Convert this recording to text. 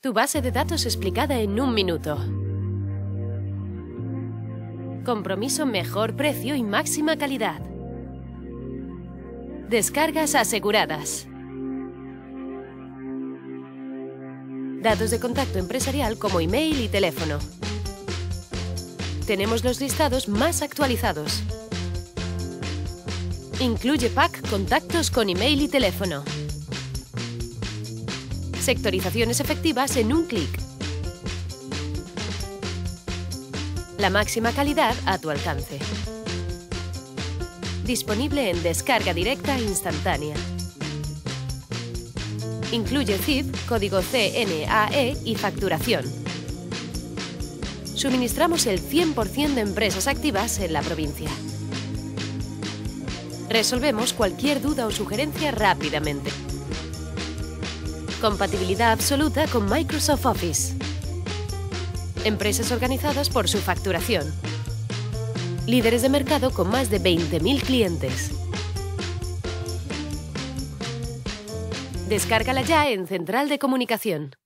Tu base de datos explicada en 1 minuto. Compromiso, mejor precio y máxima calidad. Descargas aseguradas. Datos de contacto empresarial como email y teléfono. Tenemos los listados más actualizados. Incluye pack contactos con email y teléfono. Sectorizaciones efectivas en un clic. La máxima calidad a tu alcance. Disponible en descarga directa e instantánea. Incluye CIF, código CNAE y facturación. Suministramos el 100% de empresas activas en la provincia. Resolvemos cualquier duda o sugerencia rápidamente. Compatibilidad absoluta con Microsoft Office. Empresas organizadas por su facturación. Líderes de mercado con más de 20.000 clientes. Descárgala ya en Central de Comunicación.